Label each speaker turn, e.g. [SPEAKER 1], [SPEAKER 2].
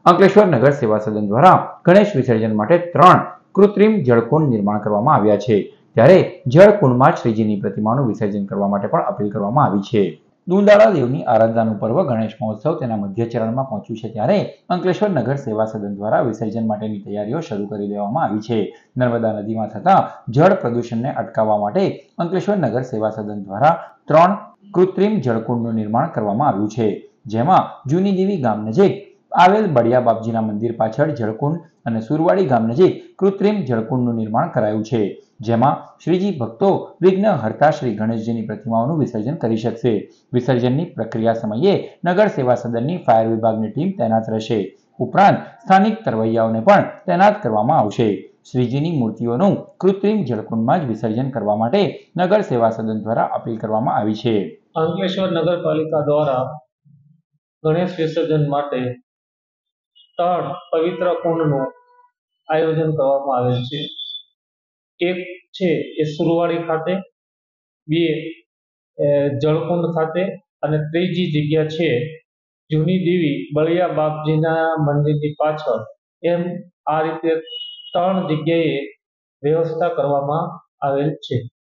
[SPEAKER 1] અંકલેશ્વર નગર સેવા સદન દ્વારા ગણેશ વિસર્જન માટે 3 કૃત્રિમ જળકુંડ નિર્માણ કરવામાં આવ્યા છે, ત્યારે જળકુંડમાં શ્રીજીની પ્રતિમાનું વિસર્જન કરવા માટે પણ અપીલ કરવામાં આવી છે। દુંદાળા દેવની આરાધનાનું પર્વ ગણેશ મહોત્સવ તેના મધ્ય ચરણમાં પહોંચ્યું છે, ત્યારે અંકલેશ્વર નગર સેવા સદન દ્વારા વિસર્જન માટેની તૈયારીઓ શરૂ કરી દેવામાં આવી છે। નર્મદા નદીમાં થતા જળ પ્રદૂષણને અટકાવવા માટે અંકલેશ્વર નગર સેવા સદન દ્વારા 3 કૃત્રિમ જળકુંડનું નિર્માણ કરવામાં આવ્યું છે, જેમાં જૂની દેવી ગામ નજીક આવેલ બળિયા બાપજીના મંદિર પાછળ જળકુંડ અને સુરવાડી ગામ નજીક કૃત્રિમ જળકુંડનું નિર્માણ કરાયું છે, જેમાં શ્રીજી ભક્તો વિઘ્ન હર્તા શ્રી ગણેશજીની પ્રતિમાઓનું વિસર્જન કરી શકશે। વિસર્જનની પ્રક્રિયા સમયે નગર સેવા સદનની ફાયર વિભાગની ટીમ તૈનાત રહેશે, ઉપરાંત સ્થાનિક તરવૈયાઓને પણ તૈનાત કરવામાં આવશે। શ્રીજીની મૂર્તિઓનું કૃત્રિમ જળકુંડમાં જ વિસર્જન કરવા માટે નગર સેવા સદન દ્વારા અપીલ કરવામાં આવી છે।
[SPEAKER 2] અંકલેશ્વર નગરપાલિકા દ્વારા ગણેશ વિસર્જન માટે 3 પવિત્ર કુંડનું આયોજન કરવામાં આવેલ છે। એક છે એ સુરવાડી ખાતે, 2 જળકુંડ ખાતે અને ત્રીજી જગ્યા છે જૂની દેવી બળિયા બાપજીના મંદિરની પાછળ। એમ આ રીતે 3 જગ્યાએ વ્યવસ્થા કરવામાં આવેલ છે।